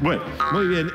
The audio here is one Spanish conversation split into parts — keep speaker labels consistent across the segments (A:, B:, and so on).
A: Bueno, muy bien.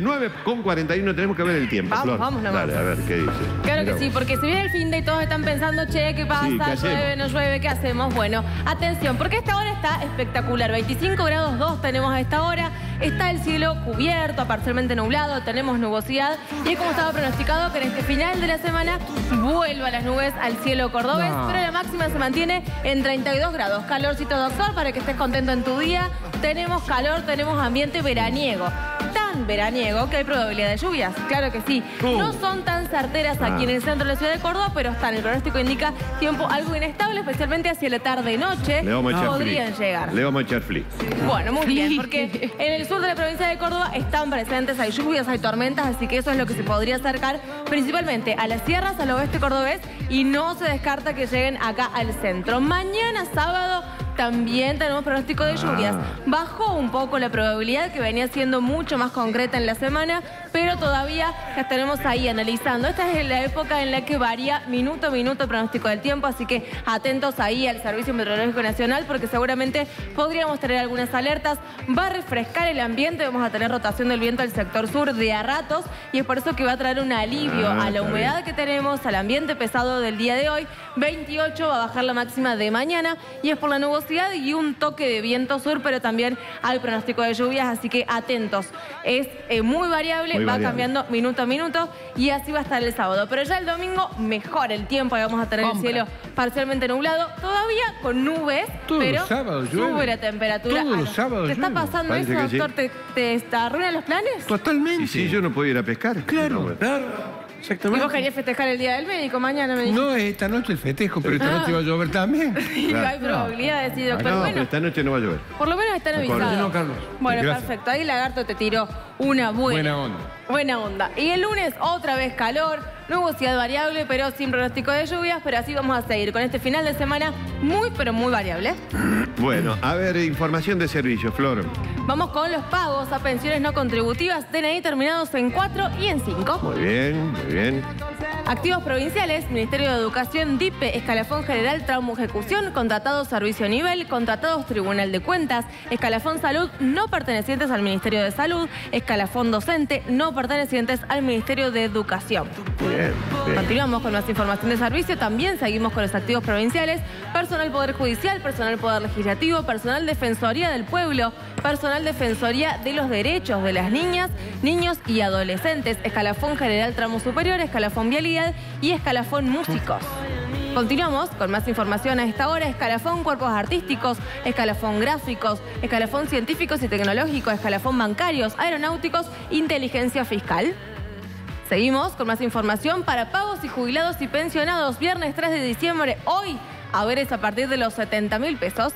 A: 9:41, tenemos que ver el tiempo,
B: Vamos,
A: Flor.
B: vamos nomás.
A: Dale, a ver, ¿qué dice?
B: Claro
A: Mirá
B: que sí,
A: vos.
B: porque si viene el fin de y todos están pensando, che, ¿qué pasa?
A: Sí, ¿qué hacemos?
B: ¿Llueve, no llueve? ¿Qué hacemos? Bueno, atención, porque esta hora está espectacular. 25 grados 2 tenemos a esta hora. Está el cielo cubierto, parcialmente nublado, tenemos nubosidad. Y es como estaba pronosticado que en este final de la semana vuelva las nubes al cielo cordobés. Pero la máxima se mantiene en 32 grados. Calorcito doctor para que estés contento en tu día. Tenemos calor, tenemos ambiente veraniego. Tan veraniego que hay probabilidad de lluvias, claro que sí. No son tan certeras aquí en el centro de la ciudad de Córdoba, pero están. El pronóstico indica tiempo algo inestable, especialmente hacia la tarde-noche.
A: Le vamos a echar
B: podrían
A: flick.
B: llegar.
A: Le vamos a echar flick.
B: Bueno, muy bien, porque en el sur de la provincia de Córdoba están presentes, hay lluvias, hay tormentas, así que eso es lo que se podría acercar principalmente a las sierras, al oeste cordobés, y no se descarta que lleguen acá al centro. Mañana sábado también tenemos pronóstico de lluvias. Bajó un poco la probabilidad, que venía siendo mucho más concreta en la semana, pero todavía la tenemos ahí analizando. Esta es la época en la que varía minuto a minuto el pronóstico del tiempo, así que atentos ahí al Servicio Meteorológico Nacional, porque seguramente podríamos tener algunas alertas. Va a refrescar el ambiente, vamos a tener rotación del viento al sector sur de a ratos, y es por eso que va a traer un alivio a la humedad que tenemos, al ambiente pesado del día de hoy. 28 va a bajar la máxima de mañana, y es por la nubosidad y un toque de viento sur, pero también hay pronóstico de lluvias, así que atentos. Es muy variable, va cambiando minuto a minuto, y así va a estar el sábado. Pero ya el domingo mejora el tiempo, y vamos a tener el cielo parcialmente nublado, todavía con nubes, pero sube la temperatura.
C: Todos los sábados
B: ¿Te está
C: llueve.
B: pasando
A: Parece
B: eso,
A: que
B: doctor? ¿Te arruinan los planes?
C: Totalmente.
A: ¿Y si yo no puedo ir a pescar?
C: Claro,
A: No, bueno.
C: claro.
B: ¿Y
C: Exactamente.
B: vos querías festejar el Día del Médico mañana? Me dijiste.
C: No, esta noche el festejo, pero esta noche va a llover también.
B: Y hay probabilidades, sí, doctor.
A: No,
B: Bueno,
A: pero esta noche no va a llover.
B: por lo menos están avisados.
C: No, Carlos.
B: Bueno,
C: Gracias.
B: perfecto. Ahí Lagarto te tiró una
C: Buena onda.
B: Buena onda. Y el lunes otra vez calor, nubosidad variable, pero sin pronóstico de lluvias, pero así vamos a seguir con este final de semana muy, pero muy variable.
A: Bueno, a ver, información de servicio, Flor.
B: Vamos con los pagos a pensiones no contributivas, DNI terminados en 4 y en 5.
A: Muy bien, muy bien.
B: Activos provinciales, Ministerio de Educación, DIPE, Escalafón General, Trauma Ejecución, contratados Servicio Nivel, contratados Tribunal de Cuentas, Escalafón Salud, no pertenecientes al Ministerio de Salud, Escalafón Docente, no pertenecientes al Ministerio de Educación.
A: Bien, bien.
B: Continuamos con más información de servicio, también seguimos con los activos provinciales, personal Poder Judicial, personal Poder Legislativo, personal Defensoría del Pueblo, personal Defensoría de los Derechos de las Niñas, Niños y Adolescentes, Escalafón General Tramo Superior, Escalafón Vialidad y Escalafón Músicos. Continuamos con más información a esta hora. Escalafón Cuerpos Artísticos, Escalafón Gráficos, Escalafón Científicos y Tecnológicos, Escalafón Bancarios, Aeronáuticos, Inteligencia Fiscal. Seguimos con más información para pagos y jubilados y pensionados. Viernes 3 de diciembre, hoy, haberes a partir de los 70.000 pesos.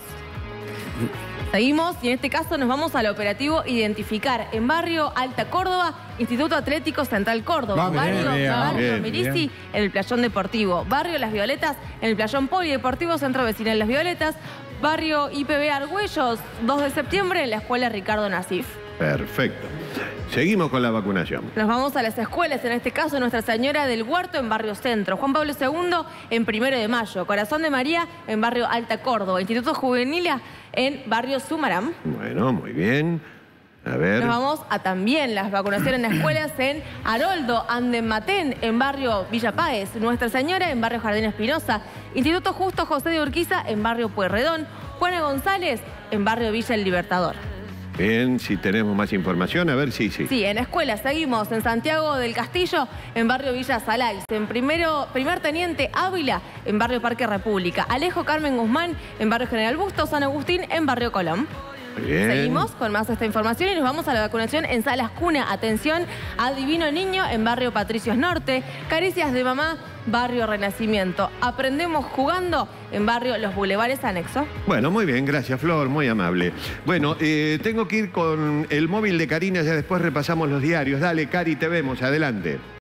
B: Seguimos y en este caso nos vamos al operativo Identificar en Barrio Alta Córdoba, Instituto Atlético Central Córdoba, Barrio
A: bien,
B: Mirici, en el Playón Deportivo, Barrio Las Violetas, en el Playón Polideportivo, Centro Vecinal Las Violetas, Barrio IPB Argüellos, 2 de septiembre, en la Escuela Ricardo Nasif.
A: Perfecto. Seguimos con la vacunación.
B: Nos vamos a las escuelas, en este caso Nuestra Señora del Huerto en Barrio Centro, Juan Pablo II en 1 de Mayo, Corazón de María en Barrio Alta Córdoba, Instituto Juvenilia en Barrio Sumaram.
A: Bueno, muy bien. A ver.
B: Nos vamos a también las vacunaciones en escuelas en Haroldo, Andematén, en Barrio Villa Páez, Nuestra Señora en Barrio Jardín Espinosa, Instituto Justo José de Urquiza en Barrio Pueyrredón, Juana González en Barrio Villa El Libertador.
A: Bien, si tenemos más información, a ver, sí.
B: Sí, en escuelas seguimos en Santiago del Castillo, en Barrio Villa Salais, en Primer Teniente Ávila, en Barrio Parque República, Alejo Carmen Guzmán, en Barrio General Bustos, San Agustín, en Barrio Colón.
A: Bien.
B: Seguimos con más de esta información y nos vamos a la vacunación en Salas Cuna. Atención a Divino Niño en Barrio Patricios Norte, Caricias de Mamá, Barrio Renacimiento. Aprendemos jugando en Barrio Los Bulevares Anexo.
A: Bueno, muy bien, gracias Flor, muy amable. Bueno, tengo que ir con el móvil de Karina, ya después repasamos los diarios. Dale, Cari, te vemos, adelante.